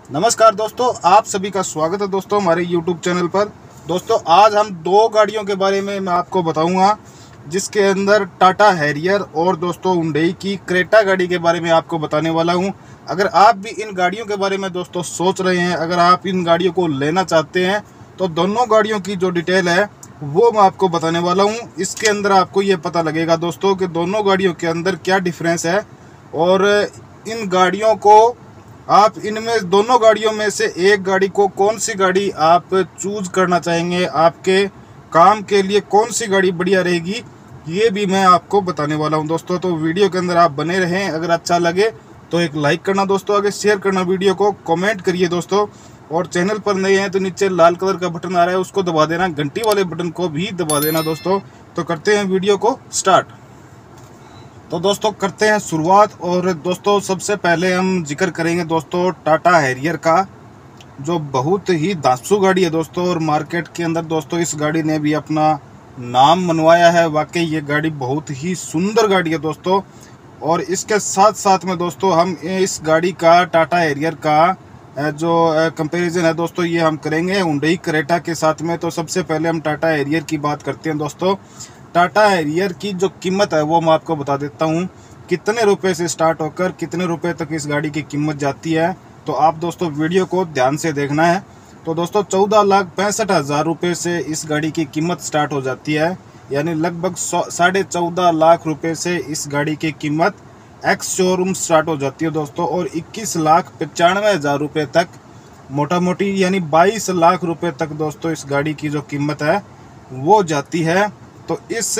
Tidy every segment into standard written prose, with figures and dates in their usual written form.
नमस्कार दोस्तों, आप सभी का स्वागत है दोस्तों हमारे YouTube चैनल पर। दोस्तों आज हम दो गाड़ियों के बारे में मैं आपको बताऊंगा, जिसके अंदर टाटा हैरियर और दोस्तों हुंडई की क्रेटा गाड़ी के बारे में आपको बताने वाला हूं। अगर आप भी इन गाड़ियों के बारे में दोस्तों सोच रहे हैं, अगर आप इन गाड़ियों को लेना चाहते हैं, तो दोनों गाड़ियों की जो डिटेल है वो मैं आपको बताने वाला हूँ। इसके अंदर आपको ये पता लगेगा दोस्तों कि दोनों गाड़ियों के अंदर क्या डिफरेंस है और इन गाड़ियों को आप इनमें दोनों गाड़ियों में से एक गाड़ी को कौन सी गाड़ी आप चूज करना चाहेंगे, आपके काम के लिए कौन सी गाड़ी बढ़िया रहेगी, ये भी मैं आपको बताने वाला हूं दोस्तों। तो वीडियो के अंदर आप बने रहें। अगर अच्छा लगे तो एक लाइक करना दोस्तों, आगे शेयर करना वीडियो को, कमेंट करिए दोस्तों। और चैनल पर नए हैं तो नीचे लाल कलर का बटन आ रहा है, उसको दबा देना, घंटी वाले बटन को भी दबा देना दोस्तों। तो करते हैं वीडियो को स्टार्ट। तो दोस्तों करते हैं शुरुआत। और दोस्तों सबसे पहले हम जिक्र करेंगे दोस्तों टाटा हैरियर का, जो बहुत ही धांसू गाड़ी है दोस्तों। और मार्केट के अंदर दोस्तों इस गाड़ी ने भी अपना नाम मनवाया है। वाकई ये गाड़ी बहुत ही सुंदर गाड़ी है दोस्तों। और इसके साथ साथ में दोस्तों हम इस गाड़ी का, टाटा हैरियर का जो कंपैरिजन है दोस्तों, ये हम करेंगे हुंडई क्रेटा के साथ में। तो सबसे पहले हम टाटा हैरियर की बात करते हैं दोस्तों। टाटा हैरियर की जो कीमत है वो मैं आपको बता देता हूँ, कितने रुपए से स्टार्ट होकर कितने रुपए तक इस गाड़ी की कीमत जाती है। तो आप दोस्तों वीडियो को ध्यान से देखना है। तो दोस्तों 14,65,000 रुपये से इस गाड़ी की कीमत स्टार्ट हो जाती है, यानी लगभग 14.5 लाख रुपये से इस गाड़ी की कीमत एक्स शोरूम स्टार्ट हो जाती है दोस्तों। और 21,95,000 रुपये तक, मोटा मोटी यानी 22 लाख रुपये तक दोस्तों इस गाड़ी की जो कीमत है वो जाती है। तो इस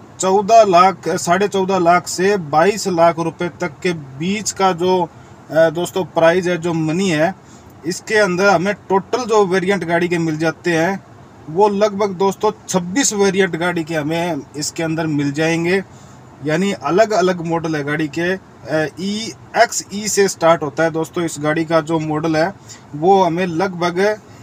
14 लाख से 22 लाख रुपए तक के बीच का जो दोस्तों प्राइस है, जो मनी है, इसके अंदर हमें टोटल जो वेरिएंट गाड़ी के मिल जाते हैं वो लगभग दोस्तों 26 वेरिएंट गाड़ी के हमें इसके अंदर मिल जाएंगे। यानी अलग अलग मॉडल है गाड़ी के। XE से स्टार्ट होता है दोस्तों इस गाड़ी का जो मॉडल है, वो हमें लगभग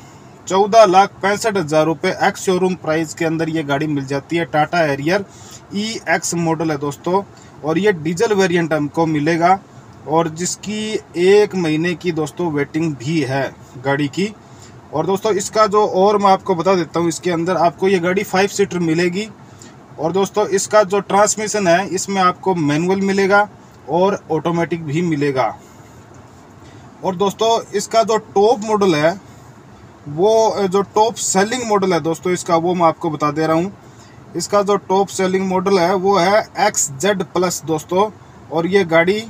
14,65,000 रुपये एक्स शोरूम प्राइस के अंदर ये गाड़ी मिल जाती है। टाटा हैरियर EX मॉडल है दोस्तों। और ये डीजल वेरिएंट हमको मिलेगा, और जिसकी 1 महीने की दोस्तों वेटिंग भी है गाड़ी की। और दोस्तों इसका जो, और मैं आपको बता देता हूँ, इसके अंदर आपको ये गाड़ी 5 सीटर मिलेगी। और दोस्तों इसका जो ट्रांसमिशन है इसमें आपको मैनुअल मिलेगा और ऑटोमेटिक भी मिलेगा। और दोस्तों इसका जो टॉप मॉडल है, वो जो टॉप सेलिंग मॉडल है दोस्तों इसका, वो मैं आपको बता दे रहा हूँ। इसका जो टॉप सेलिंग मॉडल है वो है XZ प्लस दोस्तों। और ये गाड़ी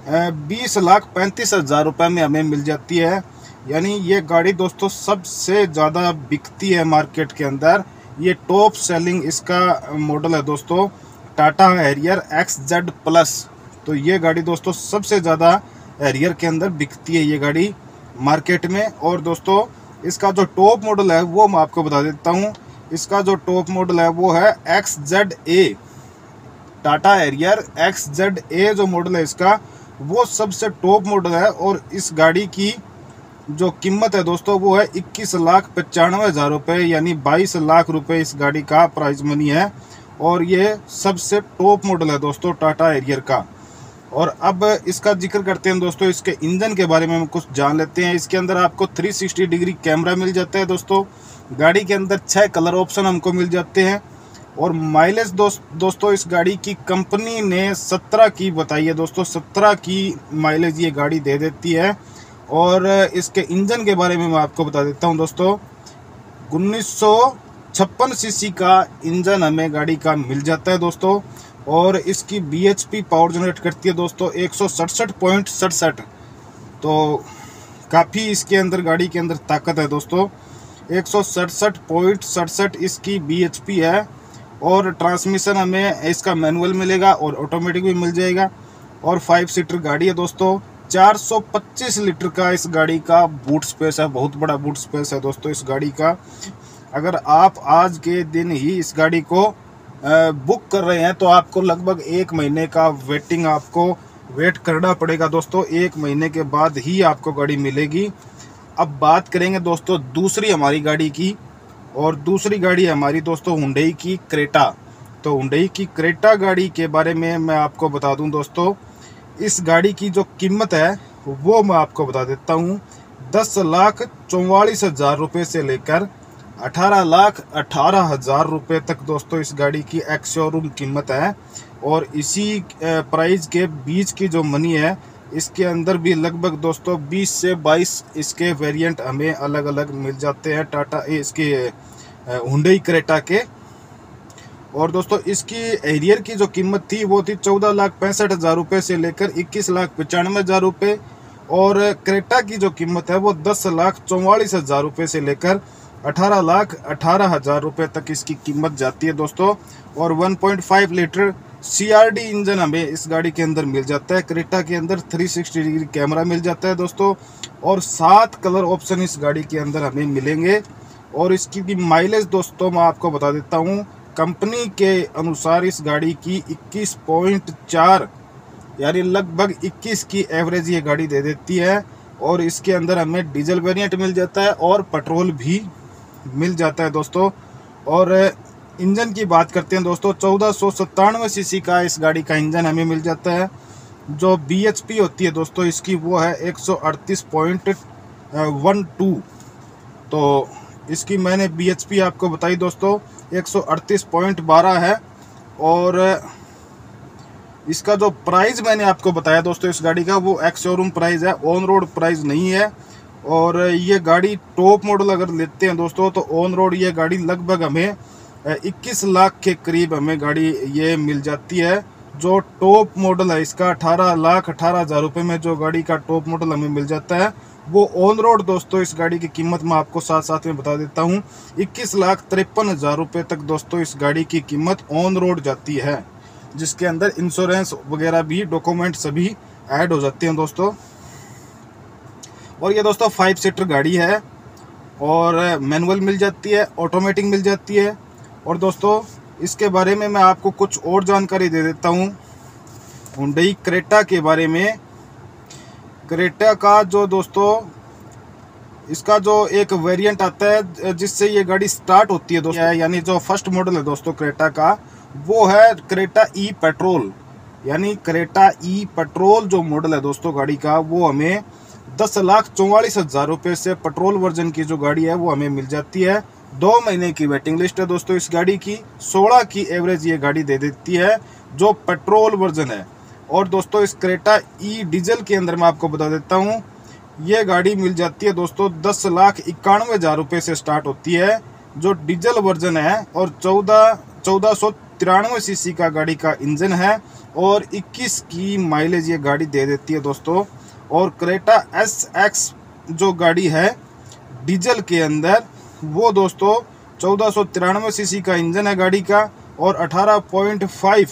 20,35,000 रुपये में हमें मिल जाती है। यानी ये गाड़ी दोस्तों सबसे ज़्यादा बिकती है मार्केट के अंदर। ये टॉप सेलिंग इसका मॉडल है दोस्तों, टाटा हैरियर XZ प्लस। तो ये गाड़ी दोस्तों सबसे ज़्यादा हैरियर के अंदर बिकती है ये गाड़ी मार्केट में। और दोस्तों इसका जो टॉप मॉडल है वो मैं आपको बता देता हूँ। इसका जो टॉप मॉडल है वो है XZA। टाटा हैरियर XZA जो मॉडल है इसका, वो सबसे टॉप मॉडल है। और इस गाड़ी की जो कीमत है दोस्तों वो है 21,95,000 रुपये, यानी 22 लाख रुपए इस गाड़ी का प्राइस मनी है। और ये सबसे टॉप मॉडल है दोस्तों टाटा हैरियर का। और अब इसका जिक्र करते हैं दोस्तों, इसके इंजन के बारे में हम कुछ जान लेते हैं। इसके अंदर आपको 360 डिग्री कैमरा मिल जाता है दोस्तों। गाड़ी के अंदर 6 कलर ऑप्शन हमको मिल जाते हैं। और माइलेज दोस्तों इस गाड़ी की कंपनी ने 17 की बताई है दोस्तों। 17 की माइलेज ये गाड़ी दे देती है। और इसके इंजन के बारे में मैं आपको बता देता हूँ दोस्तों। 1956 सीसी का इंजन हमें गाड़ी का मिल जाता है दोस्तों। और इसकी BHP पावर जनरेट करती है दोस्तों 167.67। तो काफ़ी इसके अंदर, गाड़ी के अंदर ताकत है दोस्तों। 167.67 इसकी BHP है। और ट्रांसमिशन हमें इसका मैनुअल मिलेगा और ऑटोमेटिक भी मिल जाएगा। और 5 सीटर गाड़ी है दोस्तों। 425 लीटर का इस गाड़ी का बूट स्पेस है, बहुत बड़ा बूट स्पेस है दोस्तों इस गाड़ी का। अगर आप आज के दिन ही इस गाड़ी को बुक कर रहे हैं तो आपको लगभग 1 महीने का वेट करना पड़ेगा दोस्तों। 1 महीने के बाद ही आपको गाड़ी मिलेगी। अब बात करेंगे दोस्तों दूसरी हमारी गाड़ी की। और दूसरी गाड़ी हमारी दोस्तों हुंडई की क्रेटा। तो हुंडई की क्रेटा गाड़ी के बारे में मैं आपको बता दूं दोस्तों, इस गाड़ी की जो कीमत है वो मैं आपको बता देता हूँ। 10,44,000 रुपये से लेकर 18,18,000 रुपये तक दोस्तों इस गाड़ी की एक्स शोरूम कीमत है। और इसी प्राइस के बीच की जो मनी है इसके अंदर भी लगभग दोस्तों 20 से 22 इसके वेरिएंट हमें अलग अलग मिल जाते हैं टाटा इसके हुंडई क्रेटा के। और दोस्तों इसकी हैरियर की जो कीमत थी वो थी 14,65,000 रुपये से लेकर 21,95,000 रुपये। और क्रेटा की जो कीमत है वो 10,44,000 रुपये से लेकर 18,18,000 रुपये तक इसकी कीमत जाती है दोस्तों। और 1.5 लीटर CRD इंजन हमें इस गाड़ी के अंदर मिल जाता है। क्रेटा के अंदर 360 डिग्री कैमरा मिल जाता है दोस्तों। और 7 कलर ऑप्शन इस गाड़ी के अंदर हमें मिलेंगे। और इसकी भी माइलेज दोस्तों मैं आपको बता देता हूँ, कंपनी के अनुसार इस गाड़ी की 21.4 यानी लगभग 21 की एवरेज ये गाड़ी दे देती है। और इसके अंदर हमें डीजल वेरिएंट मिल जाता है और पेट्रोल भी मिल जाता है दोस्तों। और इंजन की बात करते हैं दोस्तों, 1497 सीसी का इस गाड़ी का इंजन हमें मिल जाता है। जो BHP होती है दोस्तों इसकी वो है 138.12। तो इसकी मैंने BHP आपको बताई दोस्तों 138.12 है। और इसका जो प्राइस मैंने आपको बताया दोस्तों इस गाड़ी का वो एक्स शोरूम प्राइस है, ऑन रोड प्राइस नहीं है। और ये गाड़ी टॉप मॉडल अगर लेते हैं दोस्तों तो ऑन रोड ये गाड़ी लगभग हमें 21 लाख के करीब हमें गाड़ी ये मिल जाती है। जो टॉप मॉडल है इसका 18,18,000 रुपये में जो गाड़ी का टॉप मॉडल हमें मिल जाता है वो ऑन रोड दोस्तों इस गाड़ी की कीमत मैं आपको साथ साथ में बता देता हूँ 21,53,000 रुपये तक दोस्तों इस गाड़ी की कीमत ऑन रोड जाती है, जिसके अंदर इंश्योरेंस वगैरह भी डॉक्यूमेंट सभी ऐड हो जाते हैं दोस्तों। और ये दोस्तों 5 सीटर गाड़ी है और मैनुअल मिल जाती है, ऑटोमेटिक मिल जाती है। और दोस्तों इसके बारे में मैं आपको कुछ और जानकारी दे देता हूँ हुंडई क्रेटा के बारे में। क्रेटा का जो दोस्तों इसका जो एक वेरिएंट आता है जिससे ये गाड़ी स्टार्ट होती है दोस्तों, यानी जो फर्स्ट मॉडल है दोस्तों क्रेटा का वो है क्रेटा ई पेट्रोल। यानी क्रेटा ई पेट्रोल जो मॉडल है दोस्तों गाड़ी का वो हमें 10,44,000 रुपये से पेट्रोल वर्जन की जो गाड़ी है वो हमें मिल जाती है। 2 महीने की वेटिंग लिस्ट है दोस्तों इस गाड़ी की। 16 की एवरेज ये गाड़ी दे देती है जो पेट्रोल वर्जन है। और दोस्तों इस क्रेटा ई डीजल के अंदर मैं आपको बता देता हूँ ये गाड़ी मिल जाती है दोस्तों 10,91,000 रुपये से स्टार्ट होती है जो डीजल वर्जन है। और 1493 सीसी का गाड़ी का इंजन है और 21 की माइलेज ये गाड़ी दे देती है दोस्तों। और क्रेटा SX जो गाड़ी है डीजल के अंदर वो दोस्तों 1493 सीसी का इंजन है गाड़ी का और 18.5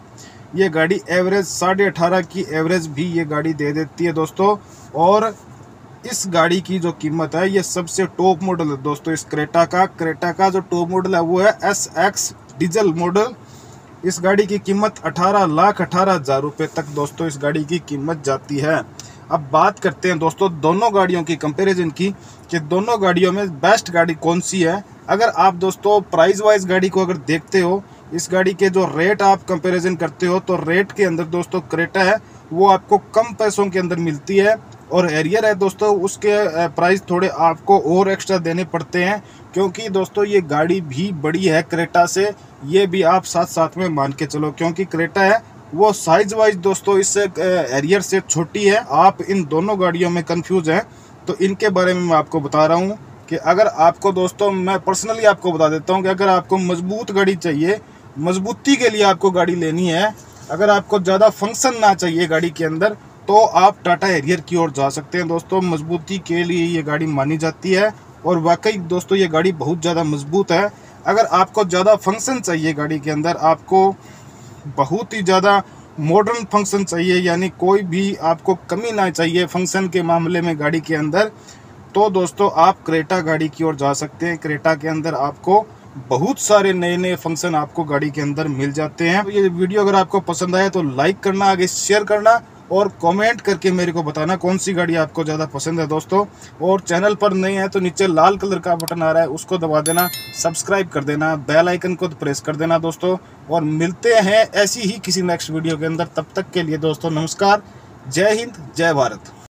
ये गाड़ी एवरेज 18.5 की एवरेज भी ये गाड़ी दे देती है दोस्तों। और इस गाड़ी की जो कीमत है ये सबसे टॉप मॉडल है दोस्तों इस क्रेटा का जो टॉप मॉडल है वो है SX डीजल मॉडल। इस गाड़ी की कीमत 18,18,000 रुपये तक दोस्तों इस गाड़ी की कीमत जाती है। अब बात करते हैं दोस्तों दोनों गाड़ियों की कंपैरिजन की कि दोनों गाड़ियों में बेस्ट गाड़ी कौन सी है। अगर आप दोस्तों प्राइस वाइज गाड़ी को अगर देखते हो, इस गाड़ी के जो रेट आप कंपैरिजन करते हो तो रेट के अंदर दोस्तों क्रेटा है वो आपको कम पैसों के अंदर मिलती है। और हैरियर है दोस्तों उसके प्राइस थोड़े आपको और एक्स्ट्रा देने पड़ते हैं क्योंकि दोस्तों ये गाड़ी भी बड़ी है क्रेटा से, ये भी आप साथ साथ में मान के चलो क्योंकि क्रेटा है वो साइज वाइज दोस्तों इससे हैरियर से छोटी है। आप इन दोनों गाड़ियों में कंफ्यूज हैं तो इनके बारे में मैं आपको बता रहा हूँ कि अगर आपको दोस्तों मैं पर्सनली आपको बता देता हूँ कि अगर आपको मजबूत गाड़ी चाहिए, मजबूती के लिए आपको गाड़ी लेनी है, अगर आपको ज़्यादा फंक्शन ना चाहिए गाड़ी के अंदर तो आप टाटा हैरियर की ओर जा सकते हैं दोस्तों। मजबूती के लिए ये गाड़ी मानी जाती है और वाकई दोस्तों ये गाड़ी बहुत ज़्यादा मजबूत है। अगर आपको ज़्यादा फंक्शन चाहिए गाड़ी के अंदर, आपको बहुत ही ज़्यादा मॉडर्न फंक्शन चाहिए यानी कोई भी आपको कमी ना चाहिए फंक्शन के मामले में गाड़ी के अंदर, तो दोस्तों आप क्रेटा गाड़ी की ओर जा सकते हैं। क्रेटा के अंदर आपको बहुत सारे नए नए फंक्शन आपको गाड़ी के अंदर मिल जाते हैं। ये वीडियो अगर आपको पसंद आए तो लाइक करना, आगे शेयर करना और कमेंट करके मेरे को बताना कौन सी गाड़ी आपको ज़्यादा पसंद है दोस्तों। और चैनल पर नए हैं तो नीचे लाल कलर का बटन आ रहा है उसको दबा देना, सब्सक्राइब कर देना, बेल आइकन को प्रेस कर देना दोस्तों। और मिलते हैं ऐसी ही किसी नेक्स्ट वीडियो के अंदर, तब तक के लिए दोस्तों नमस्कार, जय हिंद, जय भारत।